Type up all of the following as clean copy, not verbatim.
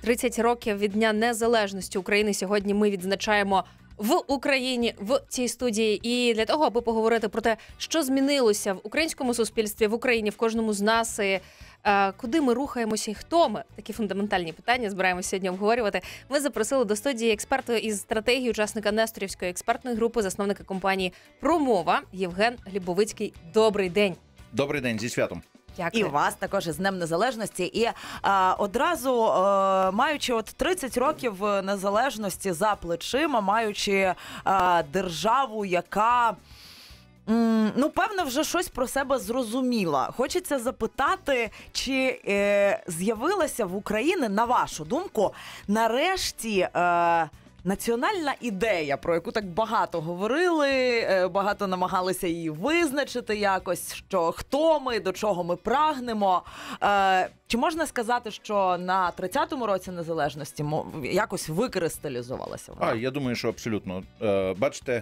30 років від Дня Незалежності України сьогодні ми відзначаємо в Україні, в цій студії. І для того, аби поговорити про те, що змінилося в українському суспільстві, в Україні, в кожному з нас, і куди ми рухаємося і хто ми, такі фундаментальні питання збираємося сьогодні обговорювати. Ми запросили до студії експерта із стратегії, учасника Несторівської експертної групи, засновника компанії «Промова» Євген Глібовицький. Добрий день. Добрий день, зі святом. Дякую. І вас також із Днем Незалежності. І одразу, маючи 30 років незалежності за плечима, маючи державу, яка, певно, вже щось про себе зрозуміла. Хочеться запитати, чи з'явилася в Україні, на вашу думку, нарешті національна ідея, про яку так багато говорили, багато намагалися її визначити якось, що хто ми, до чого ми прагнемо. Чи можна сказати, що на 30-му році незалежності якось викристалізувалася вона? Я думаю, що абсолютно. Бачите,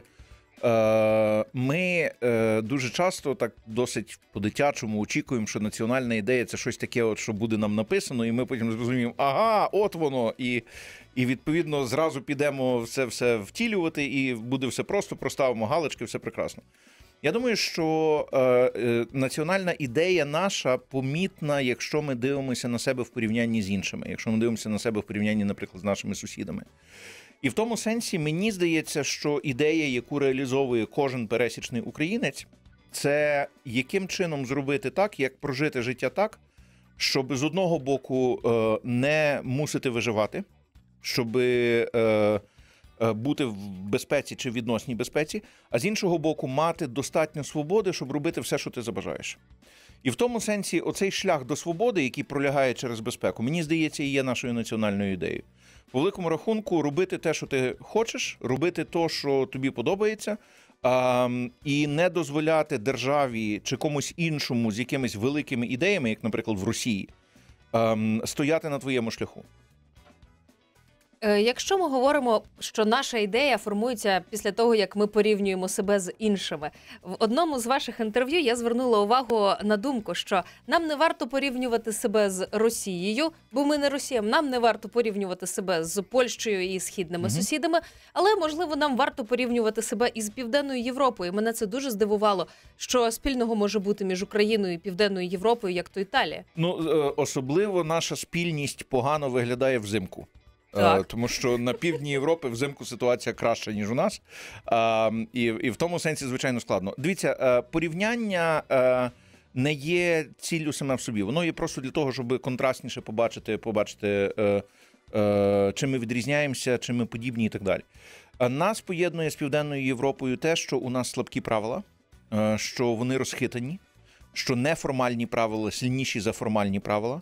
ми дуже часто так досить по-дитячому очікуємо, що національна ідея – це щось таке, що буде нам написано, і ми потім зрозуміємо, ага, от воно, і відповідно зразу підемо все втілювати, і буде все просто, проставимо галочки, все прекрасно. Я думаю, що національна ідея наша помітна, якщо ми дивимося на себе в порівнянні з іншими, якщо ми дивимося на себе в порівнянні, наприклад, з нашими сусідами. І в тому сенсі мені здається, що ідея, яку реалізовує кожен пересічний українець, це яким чином зробити так, як прожити життя так, щоб з одного боку не мусити виживати, щоб бути в безпеці чи відносній безпеці, а з іншого боку мати достатньо свободи, щоб робити все, що ти забажаєш. І в тому сенсі оцей шлях до свободи, який пролягає через безпеку, мені здається, і є нашою національною ідеєю. По великому рахунку робити те, що ти хочеш, робити те, що тобі подобається, і не дозволяти державі чи комусь іншому з якимись великими ідеями, як, наприклад, в Росії, стояти на твоєму шляху. Якщо ми говоримо, що наша ідея формується після того, як ми порівнюємо себе з іншими. В одному з ваших інтерв'ю я звернула увагу на думку, що нам не варто порівнювати себе з Росією, бо ми не Росія, нам не варто порівнювати себе з Польщею і східними сусідами, але, можливо, нам варто порівнювати себе із Південною Європою. Мене це дуже здивувало, що спільного може бути між Україною і Південною Європою, як то Італія. Особливо наша спільність погано виглядає взимку. Тому що на півдні Європи взимку ситуація краща, ніж у нас. І в тому сенсі, звичайно, складно. Дивіться, порівняння не є ціллю саме в собі. Воно є просто для того, щоб контрастніше побачити, чим ми відрізняємося, чим ми подібні і так далі. Нас поєднує з Південною Європою те, що у нас слабкі правила, що вони розхитані, що неформальні правила сильніші за формальні правила.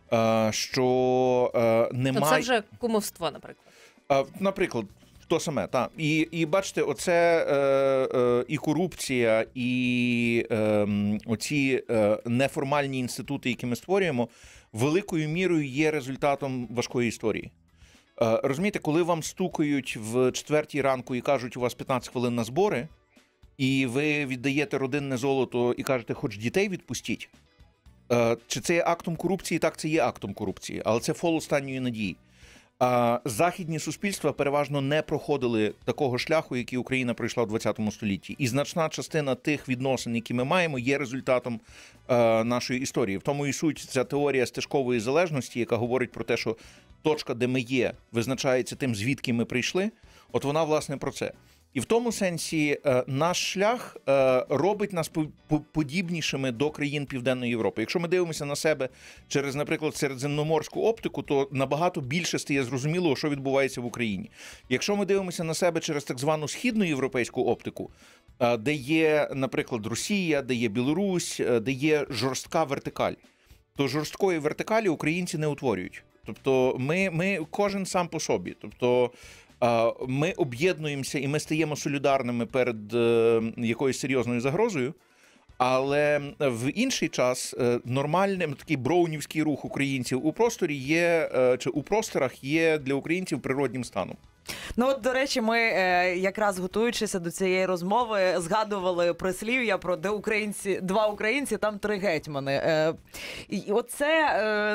Що немає... Це вже кумовство, наприклад. Наприклад, то саме, так. І бачите, оце і корупція, і оці неформальні інститути, які ми створюємо, великою мірою є результатом важкої історії. Розумієте, коли вам стукають в 4-й ранку і кажуть, у вас 15 хвилин на збори, і ви віддаєте родинне золото і кажете, хоч дітей відпустіть, чи це є актом корупції? Так, це є актом корупції, але це фол останньої надії. Західні суспільства переважно не проходили такого шляху, який Україна пройшла в 20 столітті. І значна частина тих відносин, які ми маємо, є результатом нашої історії. В тому і суть ця теорія стежкової залежності, яка говорить про те, що точка, де ми є, визначається тим, звідки ми прийшли. От вона, власне, про це. І в тому сенсі наш шлях робить нас подібнішими до країн Південної Європи. Якщо ми дивимося на себе через, наприклад, середземноморську оптику, то набагато більше стає зрозуміло, що відбувається в Україні. Якщо ми дивимося на себе через так звану східноєвропейську оптику, де є, наприклад, Росія, де є Білорусь, де є жорстка вертикаль, то жорсткої вертикалі українці не утворюють. Тобто ми кожен сам по собі. Тобто ми об'єднуємося і ми стаємо солідарними перед якоюсь серйозною загрозою, але в інший час нормальним такий броунівський рух українців у просторі є, чи у просторах є для українців природнім станом. Ну от, до речі, ми якраз готуючися до цієї розмови, згадували прислів'я про де українці, два українці, там три гетьмани. І оце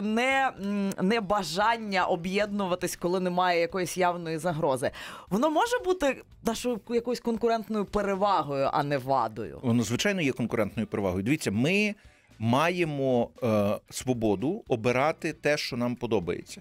не бажання об'єднуватись, коли немає якоїсь явної загрози. Воно може бути нашою якоюсь конкурентною перевагою, а не вадою? Воно, звичайно, є конкурентною перевагою. Дивіться, ми маємо свободу обирати те, що нам подобається.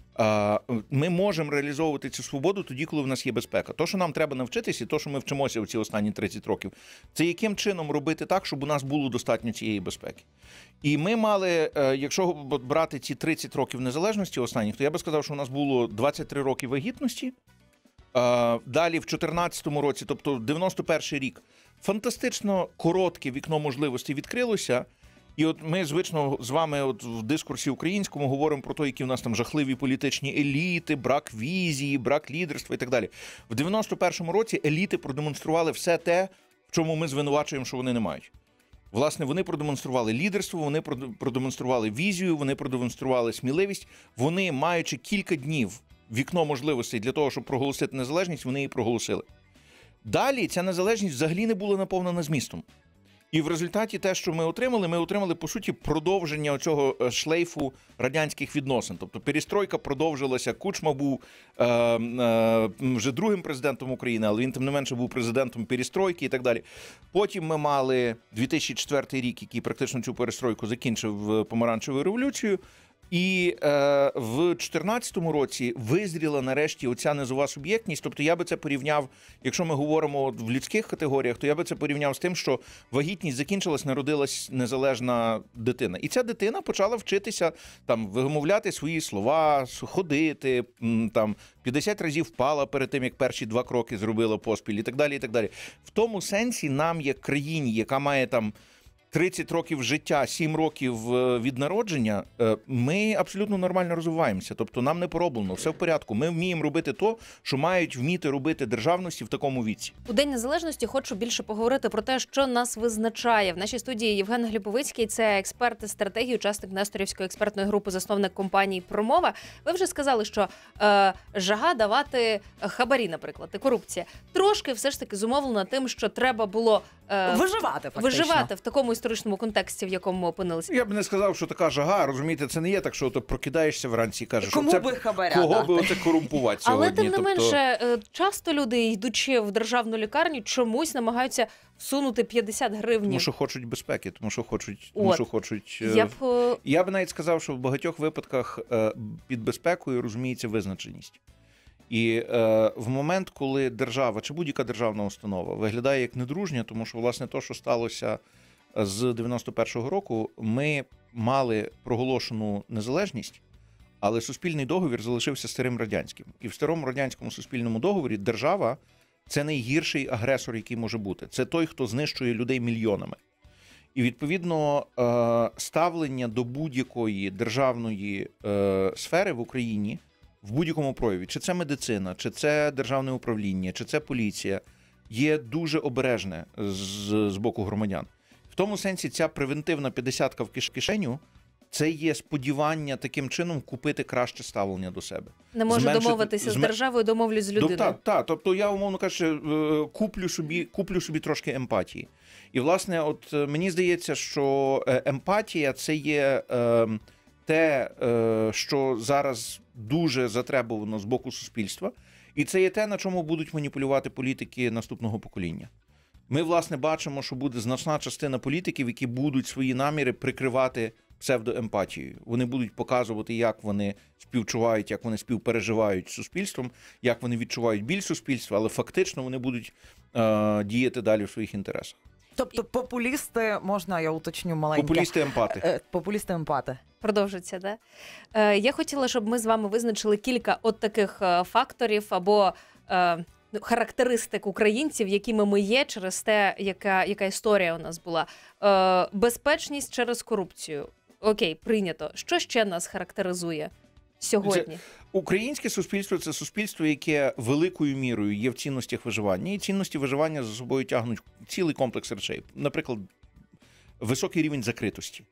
Ми можемо реалізовувати цю свободу тоді, коли в нас є безпека. То, що нам треба навчитися, і то, що ми вчимося в ці останні 30 років, це яким чином робити так, щоб у нас було достатньо цієї безпеки. І ми мали, якщо брати ці 30 років незалежності останніх, то я би сказав, що у нас було 23 роки вагітності, далі в 14-му році, тобто 91-й рік, фантастично коротке вікно можливостей відкрилося. І от ми звично з вами от в дискурсі українському говоримо про те, які в нас там жахливі політичні еліти, брак візії, брак лідерства і так далі. В 91-му році еліти продемонстрували все те, в чому ми звинувачуємо, що вони не мають. Власне, вони продемонстрували лідерство, вони продемонстрували візію, вони продемонстрували сміливість. Вони, маючи кілька днів вікно можливостей для того, щоб проголосити незалежність, вони її проголосили. Далі ця незалежність взагалі не була наповнена змістом. І в результаті те, що ми отримали, по суті, продовження цього шлейфу радянських відносин. Тобто перестройка продовжилася, Кучма був вже другим президентом України, але він, тим не менше, був президентом перестройки і так далі. Потім ми мали 2004 рік, який практично цю перестройку закінчив помаранчевою революцією. І в 2014 році визріла нарешті оця низова суб'єктність. Тобто я би це порівняв, якщо ми говоримо в людських категоріях, то я би це порівняв з тим, що вагітність закінчилась, народилась незалежна дитина. І ця дитина почала вчитися там вимовляти свої слова, ходити, там 50 разів впала перед тим, як перші 2 кроки зробила поспіль і так далі, і так далі. В тому сенсі нам, як країні, яка має там 30 років життя, 7 років від народження, ми абсолютно нормально розвиваємося. Тобто нам не пороблено, все в порядку. Ми вміємо робити то, що мають вміти робити державності в такому віці. У День Незалежності хочу більше поговорити про те, що нас визначає. В нашій студії Євген Глібовицький, це експерт із стратегії, учасник Несторівської експертної групи, засновник компанії «Промова». Ви вже сказали, що жага давати хабарі, наприклад, і корупція. Трошки все ж таки зумовлена тим, що треба було виживати в такому історичному контексті, в якому ми опинилися. Я б не сказав, що така жага, розумієте, це не є так, що ти прокидаєшся вранці і кажеш, кому що би хабаря кого дати? би оце корумпувати сьогодні. Але тим не менше, часто люди, йдучи в державну лікарню, чомусь намагаються всунути 50 гривень. Тому що хочуть безпеки, тому що хочуть. Я б навіть сказав, що в багатьох випадках під безпекою розуміється визначеність. І в момент, коли держава чи будь-яка державна установа виглядає як недружня, тому що, власне, то, що сталося з 91-го року, ми мали проголошену незалежність, але суспільний договір залишився старим радянським. І в старому радянському суспільному договорі держава – це найгірший агресор, який може бути. Це той, хто знищує людей мільйонами. І, відповідно, ставлення до будь-якої державної сфери в Україні в будь-якому прояві, чи це медицина, чи це державне управління, чи це поліція, є дуже обережне з боку громадян. В тому сенсі ця превентивна 50-ка в кишеню – це є сподівання таким чином купити краще ставлення до себе. Не можу домовитися з державою, домовлюсь з людиною. Так, тобто я, умовно кажучи, куплю собі трошки емпатії. І, власне, от мені здається, що емпатія – це є те, що зараз дуже затребувано з боку суспільства, і це є те, на чому будуть маніпулювати політики наступного покоління. Ми, власне, бачимо, що буде значна частина політиків, які будуть свої наміри прикривати псевдоемпатією. Вони будуть показувати, як вони співчувають, як вони співпереживають з суспільством, як вони відчувають біль суспільства, але фактично вони будуть діяти далі в своїх інтересах. Тобто популісти, можна я уточню маленьке? Популісти-емпати. Популісти-емпати. Продовжиться, да? Я хотіла, щоб ми з вами визначили кілька от таких факторів або характеристик українців, якими ми є через те, яка історія у нас була. Безпечність через корупцію. Окей, прийнято. Що ще нас характеризує сьогодні? Українське суспільство – це суспільство, яке великою мірою є в цінностях виживання. І цінності виживання за собою тягнуть цілий комплекс речей. Наприклад, високий рівень закритості.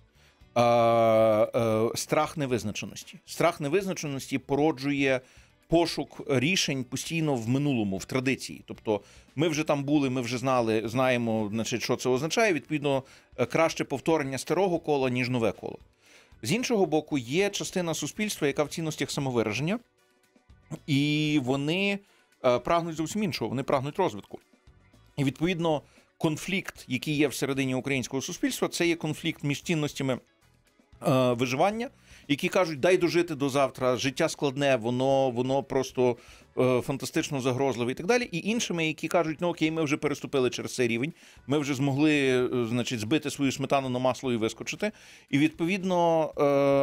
Страх невизначеності. Страх невизначеності породжує пошук рішень постійно в минулому, в традиції. Тобто ми вже там були, ми вже знаємо, значить, що це означає. Відповідно, краще повторення старого кола, ніж нове коло. З іншого боку, є частина суспільства, яка в цінностях самовираження, і вони прагнуть зовсім іншого, вони прагнуть розвитку. І, відповідно, конфлікт, який є всередині українського суспільства, це є конфлікт між цінностями виживання, які кажуть, дай дожити до завтра, життя складне, воно просто фантастично загрозливе і так далі. І іншими, які кажуть, ну окей, ми вже переступили через цей рівень, ми вже змогли, значить, збити свою сметану на масло і вискочити. І, відповідно,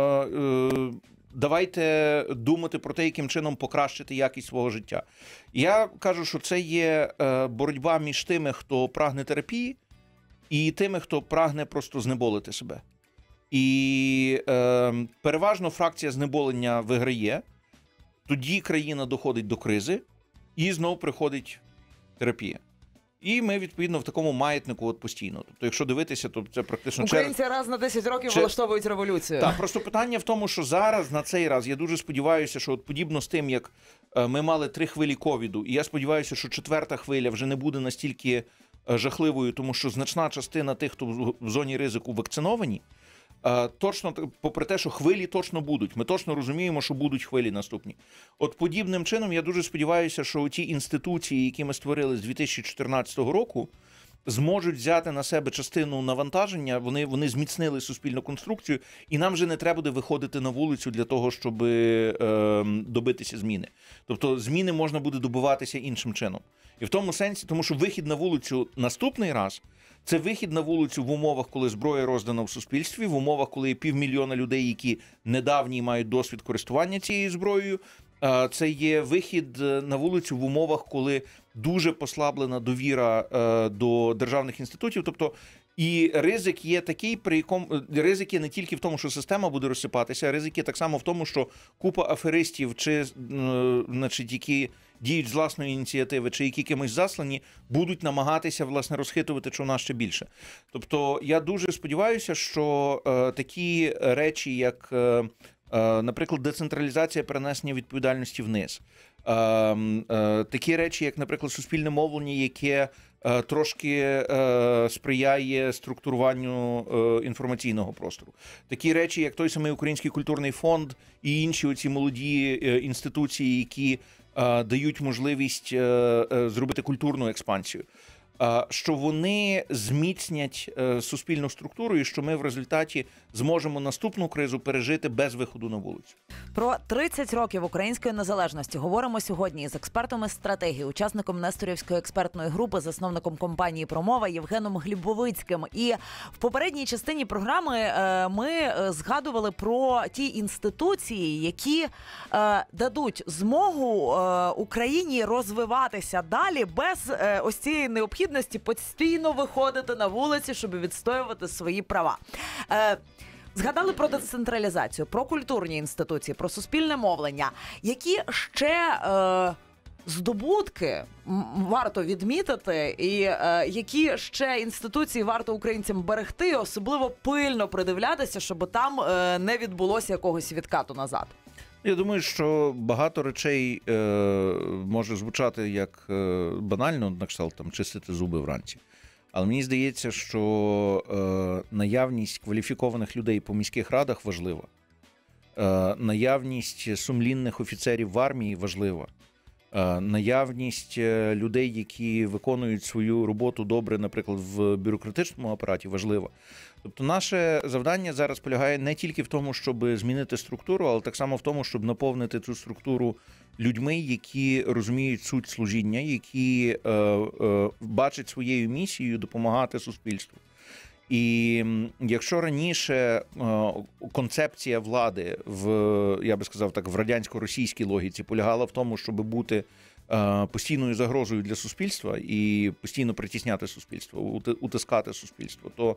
давайте думати про те, яким чином покращити якість свого життя. Я кажу, що це є боротьба між тими, хто прагне терапії, і тими, хто прагне просто знеболити себе. І переважно фракція знеболення виграє, тоді країна доходить до кризи, і знову приходить терапія. І ми, відповідно, в такому маятнику от постійно. Тобто, якщо дивитися, то це практично... Українці раз на 10 років влаштовують революцію. Так, просто питання в тому, що зараз, на цей раз, я дуже сподіваюся, що от подібно з тим, як ми мали 3 хвилі ковіду, і я сподіваюся, що 4-та хвиля вже не буде настільки жахливою, тому що значна частина тих, хто в зоні ризику вакциновані, точно, попри те, що хвилі точно будуть. Ми точно розуміємо, що будуть хвилі наступні. От подібним чином, я дуже сподіваюся, що ті інституції, які ми створили з 2014 року, зможуть взяти на себе частину навантаження, вони зміцнили суспільну конструкцію, і нам вже не треба буде виходити на вулицю для того, щоб добитися зміни. Тобто зміни можна буде добиватися іншим чином. І в тому сенсі, тому що вихід на вулицю наступний раз – це вихід на вулицю в умовах, коли зброя роздана в суспільстві, в умовах, коли є 500 000 людей, які недавні мають досвід користування цією зброєю. Це є вихід на вулицю в умовах, коли дуже послаблена довіра до державних інститутів. Тобто і ризик є такий, при якому ризик є не тільки в тому, що система буде розсипатися, а ризик є так само в тому, що купа аферистів, чи, значить, які діють з власної ініціативи, чи які кимось заслані, будуть намагатися, власне, розхитувати човна ще більше. Тобто я дуже сподіваюся, що такі речі, як, наприклад, децентралізація перенесення відповідальності вниз, такі речі, як, наприклад, суспільне мовлення, яке трошки сприяє структуруванню інформаційного простору. Такі речі, як той самий Український культурний фонд і інші оці молоді інституції, які дають можливість зробити культурну експансію. Що вони зміцнять суспільну структуру і що ми в результаті зможемо наступну кризу пережити без виходу на вулицю. Про 30 років української незалежності говоримо сьогодні із експертом із стратегії, учасником Несторівської експертної групи, засновником компанії «Промова» Євгеном Глібовицьким. І в попередній частині програми ми згадували про ті інституції, які дадуть змогу Україні розвиватися далі без ось цієї необхідності постійно виходити на вулиці, щоб відстоювати свої права. Згадали про децентралізацію, про культурні інституції, про суспільне мовлення. Які ще здобутки варто відмітити і які ще інституції варто українцям берегти, особливо пильно придивлятися, щоб там не відбулося якогось відкату назад? Я думаю, що багато речей може звучати як банально, на кшталт там чистити зуби вранці. Але мені здається, що наявність кваліфікованих людей по міських радах важлива. Наявність сумлінних офіцерів в армії важлива. Наявність людей, які виконують свою роботу добре, наприклад, в бюрократичному апараті, важлива. Тобто наше завдання зараз полягає не тільки в тому, щоб змінити структуру, але так само в тому, щоб наповнити цю структуру людьми, які розуміють суть служіння, які бачать своєю місією допомагати суспільству. І якщо раніше концепція влади я би сказав так, в радянсько-російській логіці полягала в тому, щоб бути постійною загрозою для суспільства і постійно притісняти суспільство, утискати суспільство, то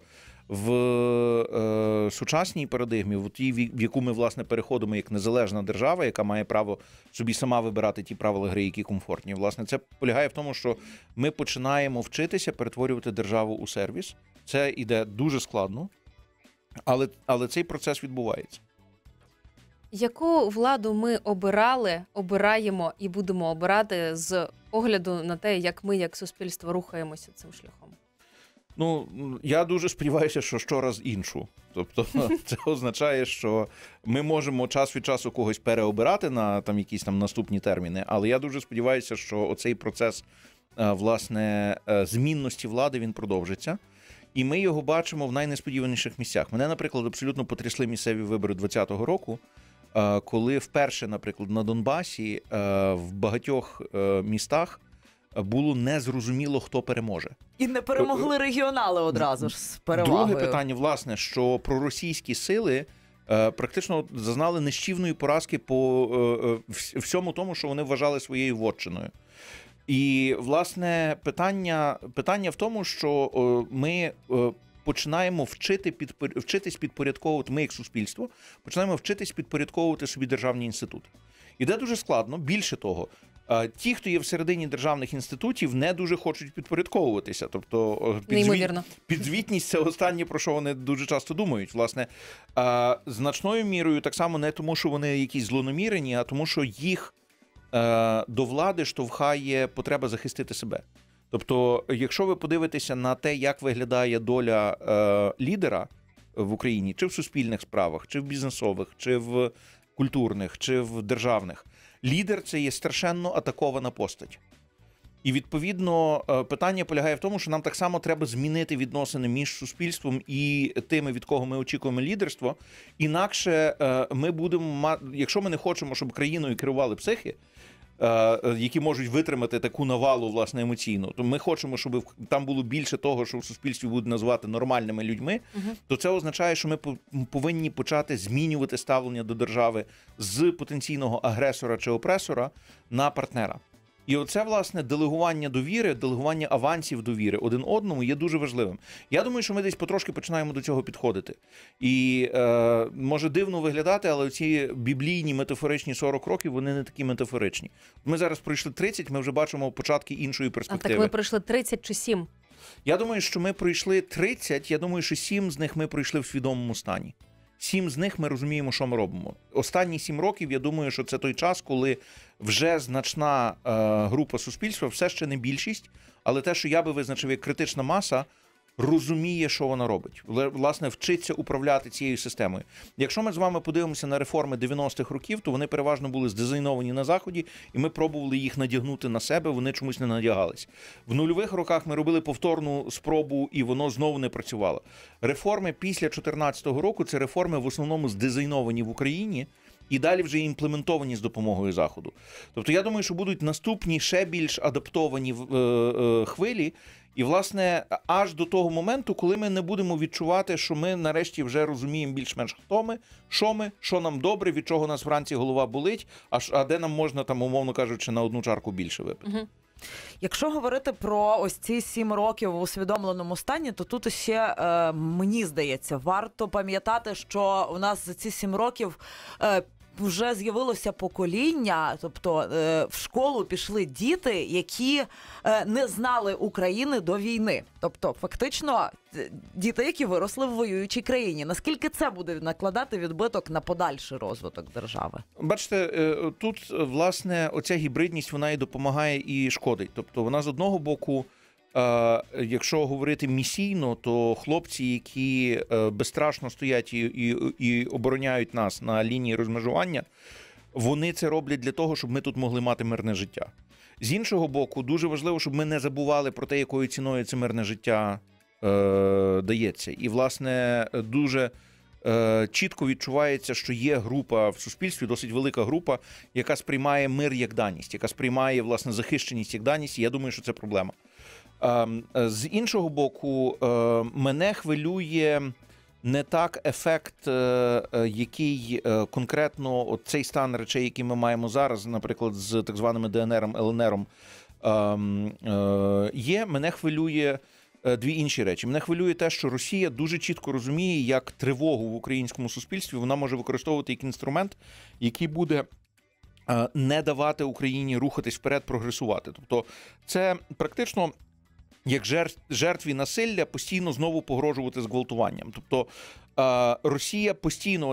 в сучасній парадигмі, в тій, в яку ми, власне, переходимо як незалежна держава, яка має право собі сама вибирати ті правила гри, які комфортні, власне, це полягає в тому, що ми починаємо вчитися перетворювати державу у сервіс. Це іде дуже складно, але цей процес відбувається. Яку владу ми обирали, обираємо і будемо обирати з огляду на те, як ми, як суспільство, рухаємося цим шляхом? Ну, я дуже сподіваюся, що щораз іншу. Тобто це означає, що ми можемо час від часу когось переобирати на там якісь там наступні терміни, але я дуже сподіваюся, що оцей процес, власне, змінності влади, він продовжиться. І ми його бачимо в найнесподіваніших місцях. Мене, наприклад, абсолютно потрясли місцеві вибори 2020 року, коли вперше, наприклад, на Донбасі в багатьох містах було незрозуміло, хто переможе. І не перемогли регіонали одразу ж з перевагою. Друге питання, власне, що проросійські сили практично зазнали нищівної поразки по всьому тому, що вони вважали своєю вотчиною. І, власне, питання в тому, що ми починаємо вчитись підпорядковувати, ми як суспільство, починаємо вчитись підпорядковувати собі державні інститути. Іде дуже складно, більше того, ті, хто є всередині державних інститутів, не дуже хочуть підпорядковуватися. Тобто підзвітність – це останнє, про що вони дуже часто думають. Власне, значною мірою так само не тому, що вони якісь злонамірені, а тому, що їх до влади штовхає потреба захистити себе. Тобто, якщо ви подивитеся на те, як виглядає доля лідера в Україні, чи в суспільних справах, чи в бізнесових, чи в культурних, чи в державних, лідер – це є страшенно атакована постать. І, відповідно, питання полягає в тому, що нам так само треба змінити відносини між суспільством і тими, від кого ми очікуємо лідерство. Інакше ми будемо, якщо ми не хочемо, щоб країною керували психи, які можуть витримати таку навалу, власне, емоційну, то ми хочемо, щоб там було більше того, що в суспільстві будуть називати нормальними людьми, то це означає, що ми повинні почати змінювати ставлення до держави з потенційного агресора чи опресора на партнера. І оце, власне, делегування довіри, делегування авансів довіри один одному є дуже важливим. Я думаю, що ми десь потрошки починаємо до цього підходити. І може дивно виглядати, але ці біблійні метафоричні 40 років, вони не такі метафоричні. Ми зараз пройшли 30, ми вже бачимо початки іншої перспективи. А так ми пройшли 30 чи 7? Я думаю, що ми пройшли 30, я думаю, що 7 з них ми пройшли в свідомому стані. 7 з них ми розуміємо, що ми робимо. Останні 7 років, я думаю, що це той час, коли вже значна група суспільства, все ще не більшість, але те, що я би визначив як критична маса, розуміє, що вона робить. Власне, вчиться управляти цією системою. Якщо ми з вами подивимося на реформи 90-х років, то вони переважно були здизайновані на Заході, і ми пробували їх надягнути на себе, вони чомусь не надягались. В нульових роках ми робили повторну спробу, і воно знову не працювало. Реформи після 2014 року – це реформи в основному здизайновані в Україні, і далі вже імплементовані з допомогою Заходу. Тобто я думаю, що будуть наступні ще більш адаптовані хвилі, і, власне, аж до того моменту, коли ми не будемо відчувати, що ми нарешті вже розуміємо більш-менш хто ми, що нам добре, від чого нас вранці голова болить, а де нам можна, там, умовно кажучи, на одну чарку більше випити. Якщо говорити про ось ці 7 років в усвідомленому стані, то тут ще, мені здається, варто пам'ятати, що у нас за ці 7 років вже з'явилося покоління, тобто в школу пішли діти, які не знали України до війни. Тобто, фактично, діти, які виросли в воюючій країні. Наскільки це буде накладати відбиток на подальший розвиток держави? Бачите, тут, власне, оця гібридність, вона і допомагає, і шкодить. Тобто, вона з одного боку, якщо говорити місійно, то хлопці, які безстрашно стоять і обороняють нас на лінії розмежування, вони це роблять для того, щоб ми тут могли мати мирне життя. З іншого боку, дуже важливо, щоб ми не забували про те, якою ціною це мирне життя дається. І, власне, дуже чітко відчувається, що є група в суспільстві, досить велика група, яка сприймає мир як даність, яка сприймає, власне, захищеність як даність, і я думаю, що це проблема. З іншого боку, мене хвилює не так ефект, який конкретно цей стан речей, який ми маємо зараз, наприклад, з так званими ДНРом, ЛНРом, є. Мене хвилює дві інші речі. Мене хвилює те, що Росія дуже чітко розуміє, як тривогу в українському суспільстві вона може використовувати як інструмент, який буде не давати Україні рухатись вперед, прогресувати. Тобто це практично як жертві насилля постійно знову погрожувати зґвалтуванням. Тобто Росія постійно, це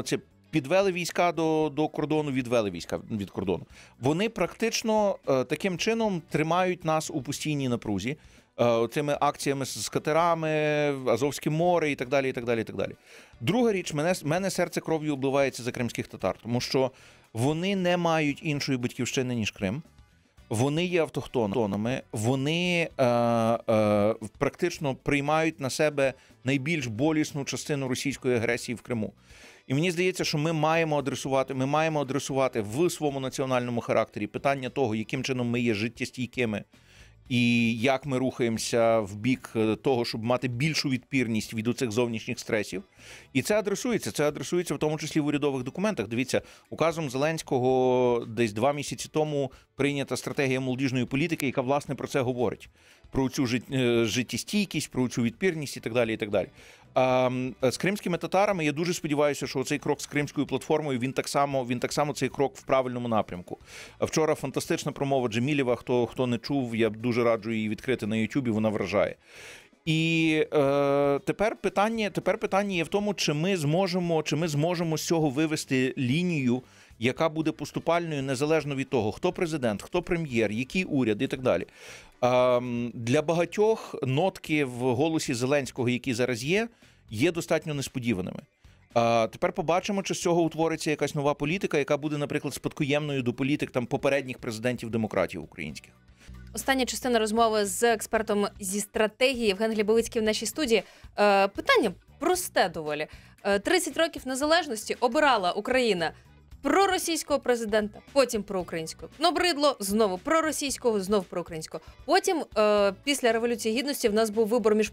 підвели війська до кордону, відвели війська від кордону. Вони практично таким чином тримають нас у постійній напрузі. Цими акціями з катерами, Азовське море і так далі, і так далі, і так далі. Друга річ, мене серце кров'ю обливається за кримських татар, тому що вони не мають іншої батьківщини, ніж Крим. Вони є автохтонами, вони практично приймають на себе найбільш болісну частину російської агресії в Криму. І мені здається, що ми маємо адресувати в своєму національному характері питання того, яким чином ми є життєстійкими, і як ми рухаємося в бік того, щоб мати більшу відпірність від оцих зовнішніх стресів. І це адресується в тому числі в урядових документах. Дивіться, указом Зеленського десь 2 місяці тому прийнята стратегія молодіжної політики, яка, власне, про це говорить. Про цю життєстійкість, про цю відпірність і так далі, і так далі. З кримськими татарами я дуже сподіваюся, що цей крок з Кримською платформою, він так само цей крок в правильному напрямку. Вчора фантастична промова Джемілєва, хто не чув, я дуже раджу її відкрити на Ютубі, вона вражає. І тепер питання є в тому, чи ми зможемо з цього вивести лінію, яка буде поступальною незалежно від того, хто президент, хто прем'єр, який уряд і так далі. Для багатьох нотки в голосі Зеленського, які зараз є достатньо несподіваними. Тепер побачимо, чи з цього утвориться якась нова політика, яка буде, наприклад, спадкоємною до політик попередніх президентів-демократів українських. Остання частина розмови з експертом зі стратегії Євген Глібовицький в нашій студії. Питання просте доволі. 30 років незалежності обирала Україна проросійського президента, потім проукраїнського. Набридло, знову проросійського, знову проукраїнського. Потім, після Революції Гідності, в нас був вибор між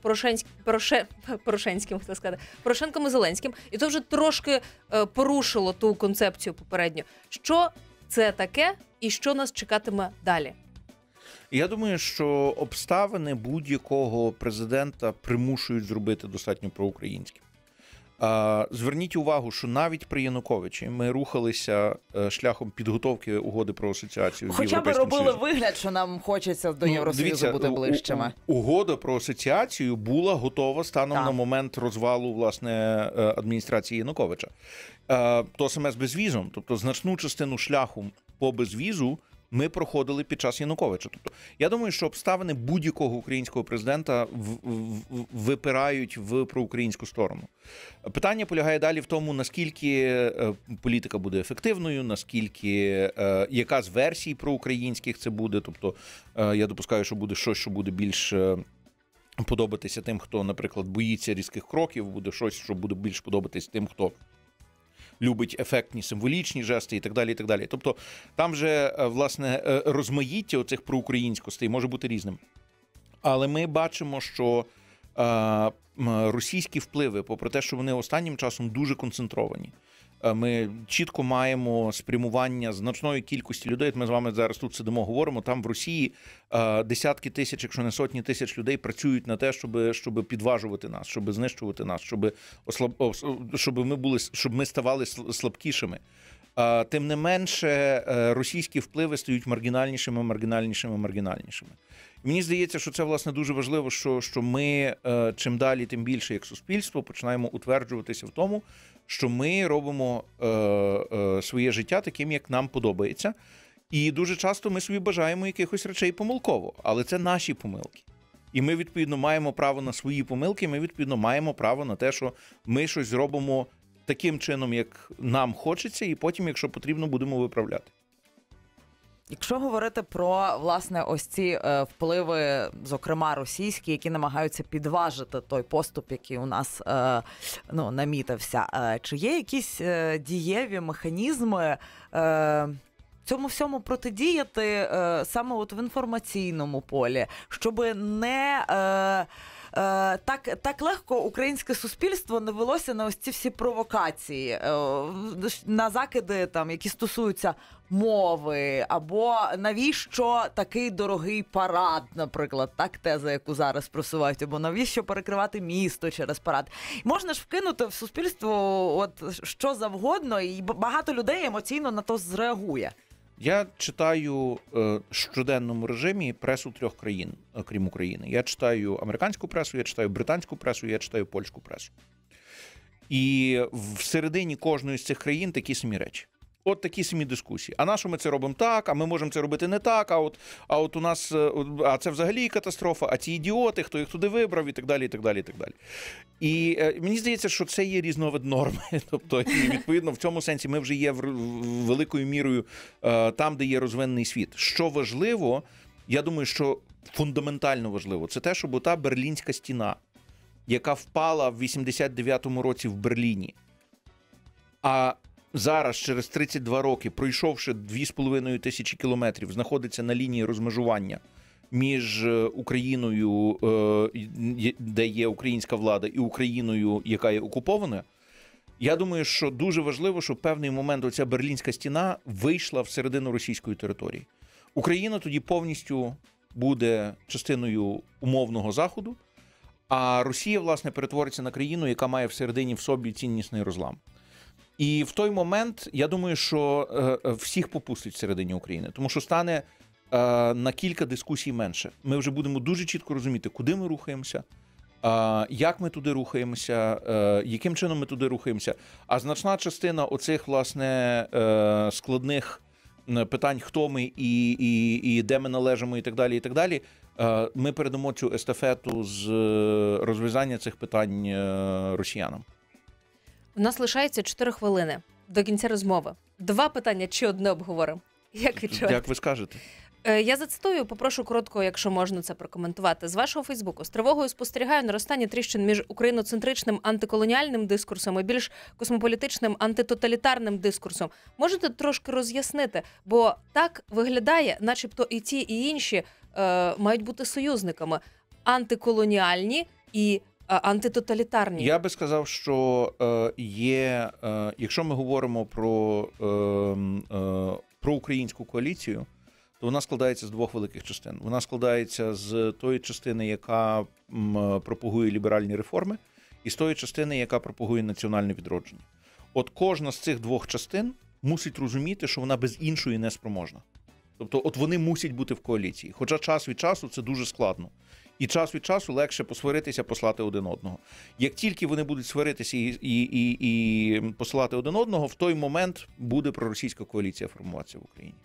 Порошенком і Зеленським. І то вже трошки порушило ту концепцію попередню. Що це таке і що нас чекатиме далі? Я думаю, що обставини будь-якого президента примушують зробити достатньо проукраїнським. Зверніть увагу, що навіть при Януковичі ми рухалися шляхом підготовки угоди про асоціацію з Європейським Союзом. Хоча б робили вигляд, що нам хочеться до Євросоюзу бути ближчими. Угода про асоціацію була готова станом на момент розвалу, власне, адміністрації Януковича. То саме з безвізом, тобто значну частину шляху по безвізу ми проходили під час Януковича. Тобто, я думаю, що обставини будь-якого українського президента випирають в проукраїнську сторону. Питання полягає далі в тому, наскільки політика буде ефективною, наскільки, яка з версій проукраїнських це буде. Тобто, я допускаю, що буде щось, що буде більш подобатися тим, хто, наприклад, боїться різких кроків, буде щось, що буде більш подобатися тим, хто любить ефектні символічні жести і так далі, і так далі. Тобто там же, власне, розмаїття оцих проукраїнськостей може бути різним. Але ми бачимо, що російські впливи, попри те, що вони останнім часом дуже концентровані, ми чітко маємо спрямування значної кількості людей. Ми з вами зараз тут сидимо, говоримо, там в Росії десятки тисяч, якщо не сотні тисяч людей працюють на те, щоб підважувати нас, щоб знищувати нас, щоб ми ставали слабкішими. Тим не менше, російські впливи стають маргінальнішими. Мені здається, що це, власне, дуже важливо, що ми чим далі, тим більше, як суспільство, починаємо утверджуватися в тому, що ми робимо своє життя таким, як нам подобається. І дуже часто ми собі бажаємо якихось речей помилково, але це наші помилки. І ми, відповідно, маємо право на свої помилки, ми, відповідно, маємо право на те, що ми щось зробимо таким чином, як нам хочеться, і потім, якщо потрібно, будемо виправляти. Якщо говорити про, власне, ось ці впливи, зокрема російські, які намагаються підважити той поступ, який у нас намітився, чи є якісь дієві механізми цьому всьому протидіяти саме от в інформаційному полі, щоб не так легко українське суспільство не велося на ось ці всі провокації, на закиди, там, які стосуються мови, або навіщо такий дорогий парад, наприклад, так, теза, яку зараз просувають, або навіщо перекривати місто через парад. Можна ж вкинути в суспільство от що завгодно, і багато людей емоційно на то зреагує. Я читаю в щоденному режимі пресу 3 країн, крім України. Я читаю американську пресу, я читаю британську пресу, я читаю польську пресу. І всередині кожної з цих країн такі самі речі. От такі самі дискусії. А на що ми це робимо так, а ми можемо це робити не так, а от у нас, а це взагалі катастрофа, а ці ідіоти, хто їх туди вибрав, і так далі, і так далі, і так далі. І мені здається, що це є різновид норми. Тобто, і, відповідно, в цьому сенсі ми вже є великою мірою там, де є розвинений світ. Що важливо, я думаю, що фундаментально важливо, це те, щоб та Берлінська стіна, яка впала в 89-му році в Берліні, а зараз, через 32 роки, пройшовши 2,5 тисячі кілометрів, знаходиться на лінії розмежування між Україною, де є українська влада, і Україною, яка є окупована. Я думаю, що дуже важливо, щоб в певний момент оця Берлінська стіна вийшла всередину російської території. Україна тоді повністю буде частиною умовного Заходу, а Росія, власне, перетвориться на країну, яка має всередині в собі ціннісний розлам. І в той момент, я думаю, що всіх попустить всередині України, тому що стане на кілька дискусій менше. Ми вже будемо дуже чітко розуміти, куди ми рухаємося, як ми туди рухаємося, яким чином ми туди рухаємося. А значна частина оцих, власне, складних питань, хто ми і де ми належимо, і так далі, ми передамо цю естафету з розв'язання цих питань росіянам. У нас лишається 4 хвилини до кінця розмови. 2 питання чи одне обговоримо? Як відчуваєте? Як ви скажете? Я зацитую, попрошу коротко, якщо можна це прокоментувати. З вашого Фейсбуку. З тривогою спостерігаю наростання тріщин між україноцентричним антиколоніальним дискурсом і більш космополітичним антитоталітарним дискурсом. Можете трошки роз'яснити? Бо так виглядає, начебто і ті, і інші мають бути союзниками. Антиколоніальні і антитоталітарні. Я би сказав, що є, якщо ми говоримо про українську коаліцію, то вона складається з 2 великих частин. Вона складається з тої частини, яка пропагує ліберальні реформи, і з тої частини, яка пропагує національне відродження. От кожна з цих 2 частин мусить розуміти, що вона без іншої не спроможна. Тобто, от вони мусять бути в коаліції. Хоча час від часу це дуже складно. І час від часу легше посваритися, послати один одного. Як тільки вони будуть сваритися і посилати один одного, в той момент буде проросійська коаліція формуватися в Україні.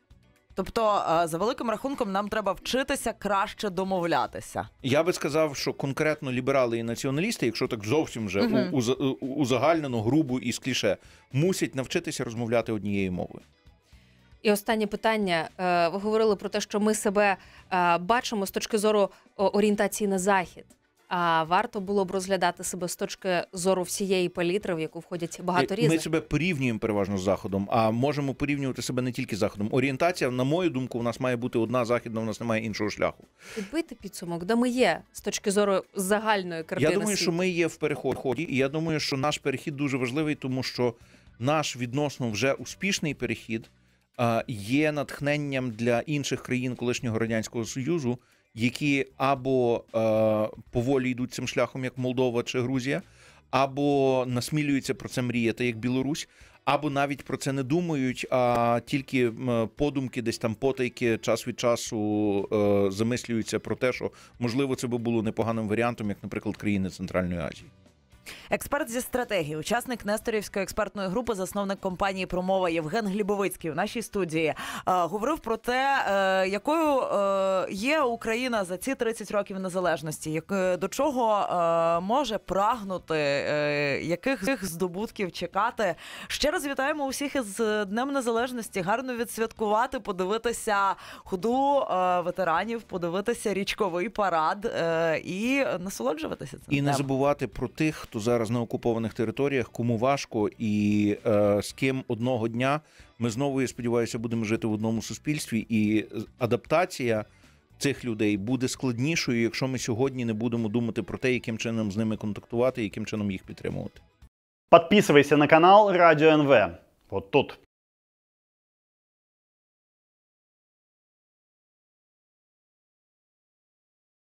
Тобто, за великим рахунком, нам треба вчитися краще домовлятися. Я би сказав, що конкретно ліберали і націоналісти, якщо так зовсім вже узагальнено, грубо і з кліше, мусять навчитися розмовляти однією мовою. І останнє питання. Ви говорили про те, що ми себе бачимо з точки зору орієнтації на Захід. А варто було б розглядати себе з точки зору всієї палітри, в яку входять багато різних. Ми себе порівнюємо переважно з Заходом, а можемо порівнювати себе не тільки з Заходом. Орієнтація, на мою думку, у нас має бути одна західна, у нас немає іншого шляху. Підбити підсумок, де ми є з точки зору загальної картини. Я думаю, світу. що ми є в переході, і я думаю, що наш перехід дуже важливий, тому що наш відносно вже успішний перехід є натхненням для інших країн колишнього Радянського Союзу, які або поволі йдуть цим шляхом, як Молдова чи Грузія, або насмілюються про це мріяти, як Білорусь, або навіть про це не думають, а тільки подумки, десь там потайки час від часу замислюються про те, що, можливо, це би було непоганим варіантом, як, наприклад, країни Центральної Азії. Експерт зі стратегії, учасник Несторівської експертної групи, засновник компанії «Промова» Євген Глібовицький у нашій студії говорив про те, якою є Україна за ці 30 років незалежності, до чого може прагнути, яких здобутків чекати. Ще раз вітаємо усіх із Днем Незалежності, гарно відсвяткувати, подивитися ходу ветеранів, подивитися річковий парад і насолоджуватися цим. І не забувати про тих, хто зараз на окупованих територіях, кому важко і з ким одного дня ми знову, я сподіваюся, будемо жити в одному суспільстві, і адаптація цих людей буде складнішою, якщо ми сьогодні не будемо думати про те, яким чином з ними контактувати, яким чином їх підтримувати. Подписывайся на канал Радио НВ. Вот тут.